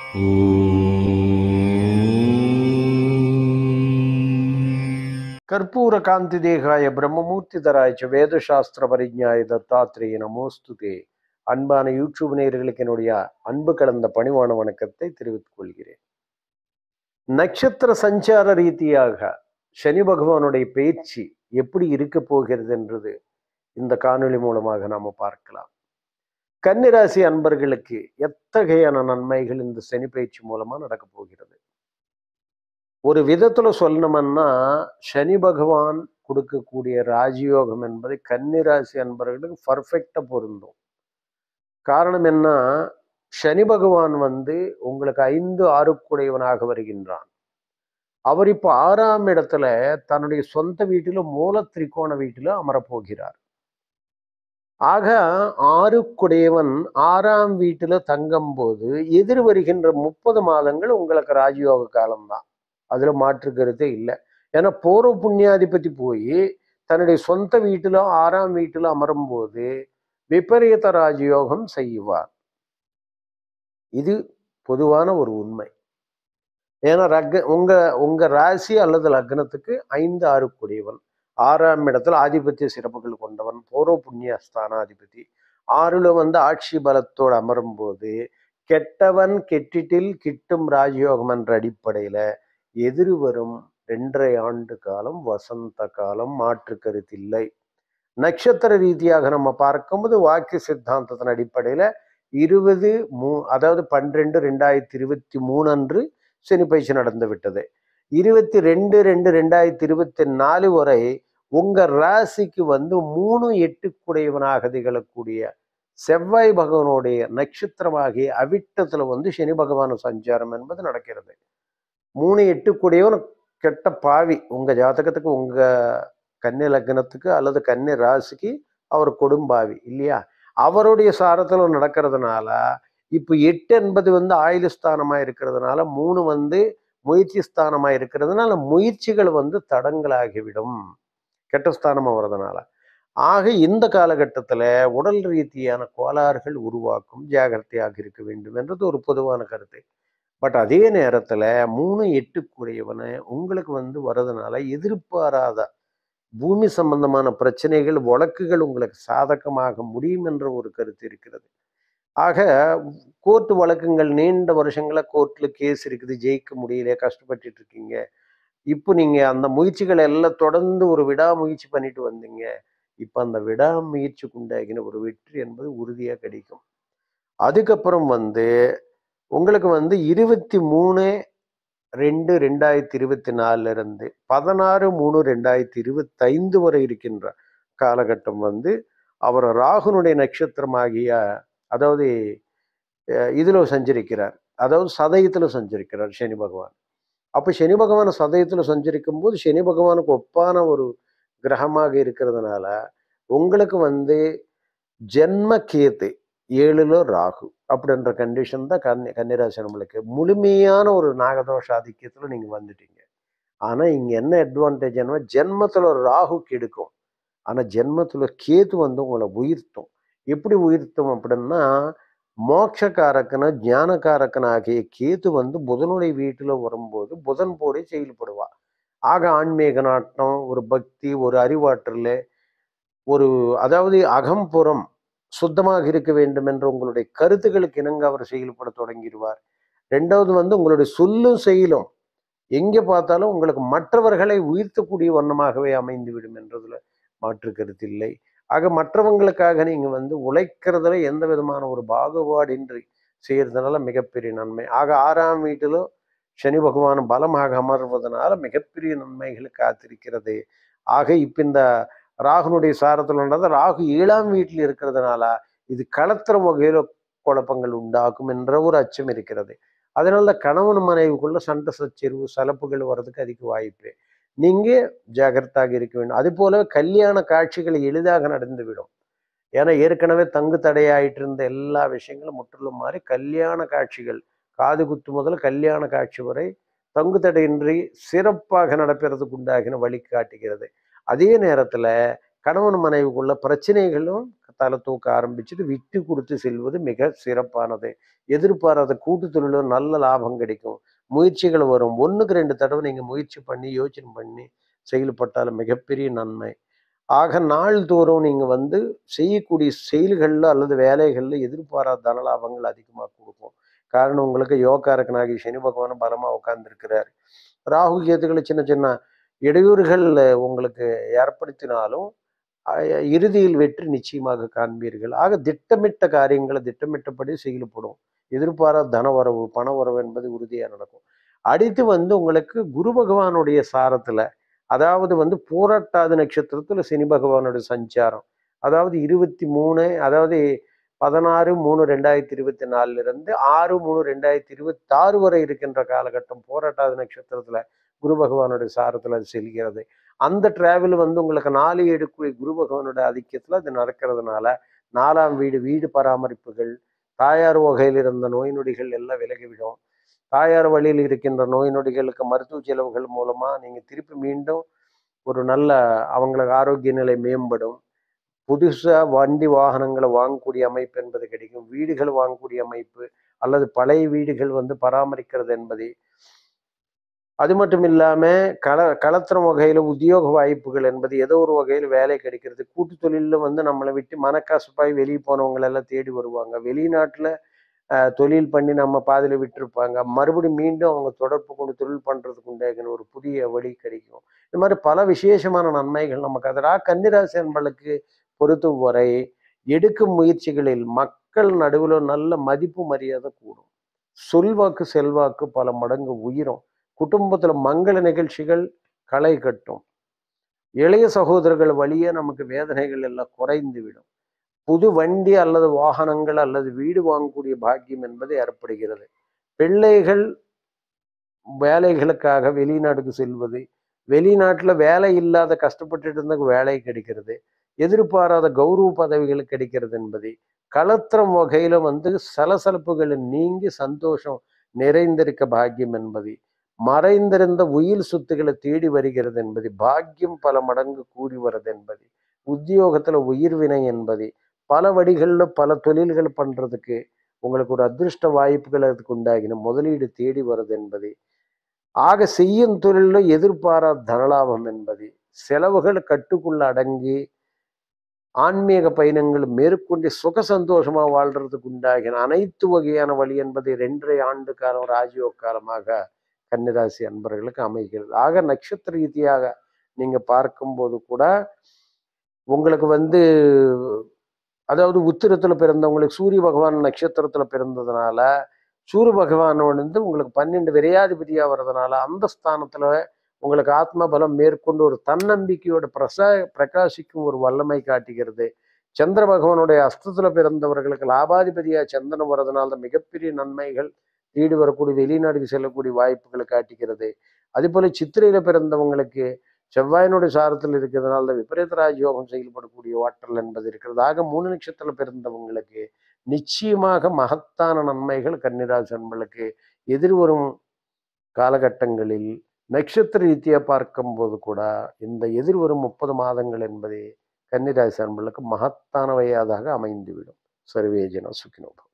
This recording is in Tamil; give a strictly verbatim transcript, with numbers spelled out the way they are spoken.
கற்பூர காந்தி தேகாய பிரம்மமூர்த்தி தராய்ச்ச வேதசாஸ்திர பரிஜாய தத்தாத்திரேய நமோஸ்துதே. அன்பான யூடியூப் நேயர்களுக்கு என்னுடைய அன்பு கலந்த பணிவான வணக்கத்தை தெரிவித்துக் கொள்கிறேன். நட்சத்திர சஞ்சார ரீதியாக சனி பகவானுடைய பயிற்சி எப்படி இருக்க போகிறது என்றது இந்த காணொளி மூலமாக நாம பார்க்கலாம். கன்னிராசி அன்பர்களுக்கு எத்தகையான நன்மைகள் இந்த சனி பயிற்சி மூலமா நடக்க போகிறது? ஒரு விதத்துல சொல்லணும்னா சனி பகவான் கொடுக்கக்கூடிய ராஜயோகம் என்பது கன்னிராசி அன்பர்களுக்கு பர்ஃபெக்டா பொருந்தும். காரணம் என்ன? சனி பகவான் வந்து உங்களுக்கு ஐந்து ஆறுக்குடையவனாக வருகின்றான். அவர் இப்போ ஆறாம் இடத்துல தன்னுடைய சொந்த வீட்டில மூல திரிகோண வீட்டில அமரப்போகிறார். ஆக ஆறுக்குடையவன் ஆறாம் வீட்டில தங்கும் போது எதிர் வருகின்ற முப்பது மாதங்கள் உங்களுக்கு ராஜயோக காலம்தான். அதுல மாற்று கருத்தே இல்லை. ஏன்னா பூர்வ புண்ணியாதிபதி போய் தன்னுடைய சொந்த வீட்டில ஆறாம் வீட்டில அமரும் போது விபரீத ராஜயோகம் செய்வார். இது பொதுவான ஒரு உண்மை. ஏன்னா ரக்க உங்க உங்க ராசி அல்லது லக்னத்துக்கு ஐந்து ஆறு கூடியவன், ஆறாம் இடத்துல ஆதிபத்திய சிறப்புகள் கொண்டவன், பூர்வ புண்ணிய ஸ்தானாதிபதி ஆறுல வந்து ஆட்சி பலத்தோடு அமரும் போது கெட்டவன் கெட்டிட்டில் கிட்டும் ராஜயோகம் என்ற அடிப்படையில எதிர் வரும் ரெண்டரை ஆண்டு காலம் வசந்த காலம், மாற்று கருத்தில்லை. நட்சத்திர ரீதியாக நம்ம பார்க்கும்போது வாக்கிய சித்தாந்தத்தின் அடிப்படையில இருபது மூ அதாவது பன்னிரெண்டு ரெண்டாயிரத்தி இருபத்தி மூணு அன்று சனி பயிற்சி நடந்து விட்டது. இருபத்தி ரெண்டு ரெண்டு ரெண்டாயிரத்தி இருபத்தி நாலு வரை உங்க ராசிக்கு வந்து மூணு எட்டு குடையவனாக திகழக்கூடிய செவ்வாய் பகவானுடைய நட்சத்திரமாகிய அவிட்டத்துல வந்து சனி பகவான் சஞ்சாரம் என்பது நடக்கிறது. மூணு எட்டு கூடியவன் கெட்ட பாவி. உங்க ஜாதகத்துக்கு உங்க கன்னி லக்னத்துக்கு அல்லது கன்னி ராசிக்கு அவர் கொடும்பாவி இல்லையா? அவருடைய சாரத்துல நடக்கிறதுனால இப்போ எட்டு என்பது வந்து ஆயுள் ஸ்தானமா இருக்கிறதுனால மூணு வந்து முயற்சி ஸ்தானமா இருக்கிறதுனால முயற்சிகள் வந்து தடங்களாகிவிடும் கெட்ட ஸ்தானமா வர்றதுனால. ஆக இந்த காலகட்டத்துல உடல் ரீதியான கோளாறுகள் உருவாக்கும், ஜாகிரதையாக இருக்க வேண்டும் என்றது ஒரு பொதுவான கருத்து. பட் அதே நேரத்துல மூணு எட்டு கூடியவனை உங்களுக்கு வந்து வர்றதுனால எதிர்பாராத பூமி சம்பந்தமான பிரச்சனைகள் வழக்குகள் உங்களுக்கு சாதகமாக முடியும் என்ற ஒரு கருத்து இருக்கிறது. ஆக கோர்ட்டு வழக்குகள் நீண்ட வருஷங்களா கோர்ட்ல கேஸ் இருக்குது, ஜெயிக்க முடியல, கஷ்டப்பட்டு இருக்கீங்க. இப்போ நீங்க அந்த முயற்சிகளை எல்லாம் தொடர்ந்து ஒரு விடாமுயற்சி பண்ணிட்டு வந்தீங்க. இப்ப அந்த விடாமுயற்சிக்கு உண்டாகின ஒரு வெற்றி என்பது உறுதியா கிடைக்கும். அதுக்கப்புறம் வந்து உங்களுக்கு வந்து இருபத்தி மூணு ரெண்டு ரெண்டாயிரத்தி இருபத்தி நாலுல இருந்து பதினாறு மூணு ரெண்டாயிரத்தி இருபத்தி ஐந்து வரை இருக்கின்ற காலகட்டம் வந்து அவர் ராகுனுடைய நட்சத்திரமாகிய அதாவது இதுல சஞ்சரிக்கிறார், அதாவது சதயத்துல சஞ்சரிக்கிறார் சனி பகவான். அப்ப சனி பகவான் சதயத்துல சஞ்சரிக்கும் போது சனி பகவானுக்கு ஒப்பான ஒரு கிரகமாக இருக்கிறதுனால உங்களுக்கு வந்து ஜென்ம கேத்து ஏழுல ராகு அப்படின்ற கண்டிஷன் தான் கன்னி கன்னிராசி நம்மளுக்கு முழுமையான ஒரு நாகதோஷ ஆதிக்கத்துல நீங்க வந்துட்டீங்க. ஆனா இங்க என்ன அட்வான்டேஜ் என்ன, ஜென்மத்துல ஒரு ராகு கெடுக்கும், ஆனா ஜென்மத்துல கேத்து வந்து உங்களை உயிர்த்தும். எப்படி உயிர்த்தும் அப்படின்னா மோட்சக்காரக்கன ஞானக்காரக்கன் ஆகிய கேத்து வந்து புதனுடைய வீட்டுல வரும்போது புதன் போடி செயல்படுவா. ஆக ஆன்மீக நாட்டம், ஒரு பக்தி, ஒரு அறிவாற்றல், ஒரு அதாவது அகம்புறம் சுத்தமாக இருக்க வேண்டும் என்ற உங்களுடைய கருத்துக்களுக்கு இணங்க அவர் செயல்பட தொடங்கிடுவார். ரெண்டாவது வந்து உங்களுடைய சொல்லும் செயலும் எங்கே பார்த்தாலும் உங்களுக்கு மற்றவர்களை உயர்த்தக்கூடிய வண்ணமாகவே அமைந்து விடும் என்றதுல மாற்று கருத்து இல்லை. ஆக மற்றவங்களுக்காக நீங்க வந்து உழைக்கிறதுல எந்த விதமான ஒரு பாகுபாடின்றி செய்யறதுனால மிகப்பெரிய நன்மை. ஆக ஆறாம் வீட்டிலும் சனி பகவான் பலமாக அமர்வதனால மிகப்பெரிய நன்மைகள் காத்திருக்கிறது. ஆக இப்ப இந்த ராகுனுடைய சாரத்தில் உள்ளது ராகு ஏழாம் வீட்டில் இருக்கிறதுனால இது களத்திர வகையில குழப்பங்கள் உண்டாக்கும் என்ற ஒரு அச்சம் இருக்கிறது. அதனால கணவன் மனைவிக்குள்ள சண்டை சச்சரிவு சலப்புகள் வர்றதுக்கு அதிக வாய்ப்பு. நீங்க ஜாகிரதாக இருக்க வேண்டும். அது போல கல்யாண காட்சிகள் எளிதாக நடந்துவிடும். ஏன்னா ஏற்கனவே தங்கு தடையாயிட்டு இருந்த எல்லா விஷயங்களும் முற்றிலும் மாறி கல்யாண காட்சிகள் காது குத்து முதல் கல்யாண காட்சி வரை தங்கு தடையின்றி சிறப்பாக நடப்பதற்கு உண்டாகின வழி காட்டுகிறது. அதே நேரத்துல கணவன் மனைவிக்குள்ள பிரச்சனைகளும் தலை தூக்க ஆரம்பிச்சுட்டு விட்டு கொடுத்து செல்வது மிக சிறப்பானது. எதிர்பாராத கூட்டு தொழிலும் நல்ல லாபம் கிடைக்கும். முயற்சிகள் வரும். ஒன்றுக்கு ரெண்டு தடவை நீங்கள் முயற்சி பண்ணி யோசனை பண்ணி செயல்பட்டாலும் மிகப்பெரிய நன்மை. ஆக நாள்தோறும் நீங்கள் வந்து செய்யக்கூடிய செயல்களில் அல்லது வேலைகளில் எதிர்பாராத தன லாபங்கள் அதிகமாக கொடுக்கும். காரணம் உங்களுக்கு யோகாரகனாகி சனி பகவானும் பலமாக உட்கார்ந்துருக்கிறார். ராகு கேதுகளை சின்ன சின்ன இடையூறுகள் உங்களுக்கு ஏற்படுத்தினாலும் இறுதியில் வெற்றி நிச்சயமாக காண்பீர்கள். ஆக திட்டமிட்ட காரியங்களை திட்டமிட்டபடி செயல்படும். எதிர்பாராத தன வரவு பண வரவு என்பது உறுதியாக நடக்கும். அடுத்து வந்து உங்களுக்கு குரு பகவானுடைய சாரத்துல, அதாவது வந்து பூரட்டாதி நட்சத்திரத்துல சனி பகவானுடைய சஞ்சாரம், அதாவது இருபத்தி மூணு அதாவது பதினாறு மூணு ரெண்டாயிரத்தி இருபத்தி நாலுல இருந்து ஆறு மூணு ரெண்டாயிரத்தி இருபத்தி ஆறு வரை இருக்கின்ற காலகட்டம் பூரட்டாதி நட்சத்திரத்துல குரு பகவானுடைய சாரத்துல அது செல்கிறது. அந்த டிராவல் வந்து உங்களுக்கு நாலு எடுக்கூடிய குரு பகவானுடைய ஆதிக்கத்துல அது நடக்கிறதுனால நாலாம் வீடு வீடு பராமரிப்புகள், தாயார் வகையில் இருந்த நோய் நொடிகள் எல்லாம் விலகிவிடும். தாயார் வழியில் இருக்கின்ற நோய் நொடிகளுக்கு மருத்துவ செலவுகள் மூலமா நீங்க திருப்பி மீண்டும் ஒரு நல்ல அவங்களுக்கு ஆரோக்கிய நிலை மேம்படும். புதுசா வண்டி வாகனங்களை வாங்கக்கூடிய அமைப்பு என்பது கிடைக்கும். வீடுகள் வாங்கக்கூடிய அமைப்பு அல்லது பழைய வீடுகள் வந்து பராமரிக்கிறது என்பது. அது மட்டும் இல்லாம கள களத்திரம் வகையில உத்தியோக வாய்ப்புகள் என்பது ஏதோ ஒரு வகையில் வேலை கிடைக்கிறது. கூட்டு தொழில வந்து நம்மளை விட்டு மனக்கசப்பாய் வெளியே போனவங்க எல்லாம் தேடி வருவாங்க. வெளிநாட்டுல அஹ் தொழில் பண்ணி நம்ம பாதியில விட்டுருப்பாங்க. மறுபடியும் மீண்டும் அவங்க தொடர்பு கொண்டு தொழில் பண்றதுக்கு உண்டாகின ஒரு புதிய வழி கிடைக்கும். இந்த மாதிரி பல விசேஷமான நன்மைகள் நமக்கு அதரா கன்னிராசி அன்பர்களுக்கு பொறுத்தும் வரை எடுக்கும் முயற்சிகளில் மக்கள் நடுவில் நல்ல மதிப்பு மரியாதை கூடும். சொல்வாக்கு செல்வாக்கு பல மடங்கு உயிரும். குடும்பத்துல மங்கள நிகழ்ச்சிகள் களை கட்டும். இளைய சகோதரர்கள் வழியே நமக்கு வேதனைகள் எல்லாம் குறைந்து விடும். புது வண்டி அல்லது வாகனங்கள் அல்லது வீடு வாங்கக்கூடிய பாக்கியம் என்பது ஏற்படுகிறது. பிள்ளைகள் வேலைகளுக்காக வெளிநாட்டுக்கு செல்வது, வெளிநாட்டுல வேலை இல்லாத கஷ்டப்பட்டு இருந்த வேலை கிடைக்கிறது, எதிர்பாராத கௌரவ பதவிகள் கிடைக்கிறது என்பது, களத்திரம் வகையில வந்து சலசலப்புகளை நீங்கி சந்தோஷம் நிறைந்திருக்க பாக்கியம் என்பது, மறைந்திருந்த உயிர் சொத்துக்களை தேடி வருகிறது என்பது, பாக்கியம் பல மடங்கு கூடி வருது என்பது, உத்தியோகத்துல உயிர்வினை என்பது, பல வழிகளில் பல தொழில்கள் பண்றதுக்கு உங்களுக்கு ஒரு அதிர்ஷ்ட வாய்ப்புகள் அதுக்கு உண்டாகின முதலீடு தேடி வருது என்பது, ஆக செய்யும் தொழிலில் எதிர்பாராத தனலாபம் என்பது, செலவுகள் கட்டுக்குள்ள அடங்கி ஆன்மீக பயணங்கள் மேற்கொண்டு சுக சந்தோஷமா வாழ்றதுக்கு உண்டாகின அனைத்து வகையான வழி என்பது ரெண்டரை ஆண்டு காலம் ராஜயோக காலமாக கன்னிராசி அன்பர்களுக்கு அமைகிறது. ஆக நட்சத்திர ரீதியாக நீங்க பார்க்கும்போது கூட உங்களுக்கு வந்து அதாவது உத்திரத்துல பிறந்தவங்களுக்கு சூரிய பகவான் நட்சத்திரத்துல பிறந்ததுனால சூரிய பகவான் வந்து உங்களுக்கு பன்னெண்டு விரையாதிபதியா வர்றதுனால அந்த ஸ்தானத்துல உங்களுக்கு ஆத்ம பலம் மேற்கொண்டு ஒரு தன்னம்பிக்கையோட பிரசா பிரகாசிக்கும் ஒரு வல்லமை காட்டுகிறது. சந்திர பகவானுடைய அஸ்தத்துல பிறந்தவர்களுக்கு லாபாதிபதியா சந்திரன் வர்றதுனால மிகப்பெரிய நன்மைகள் வீடு வரக்கூடிய வெளிநாடுக்கு செல்லக்கூடிய வாய்ப்புகளை காட்டுகிறது. அதே போல சித்திரையில பிறந்தவங்களுக்கு செவ்வாயினுடைய சாரத்தில் இருக்கிறதுனால விபரீத ராஜயோகம் செயல்படக்கூடிய ஆற்றல் என்பது இருக்கிறது. ஆக மூணு நட்சத்திரம் பிறந்தவங்களுக்கு நிச்சயமாக மகத்தான நன்மைகள் கன்னிராசி அன்பர்களுக்கு எதிர்வரும் காலகட்டங்களில் நட்சத்திர ரீதியா பார்க்கும்போது கூட இந்த எதிர்வரும் முப்பது மாதங்கள் என்பது கன்னிராசி அன்பர்களுக்கு மகத்தானவையாக அமைந்துவிடும். சர்வே ஜன சுகினோ.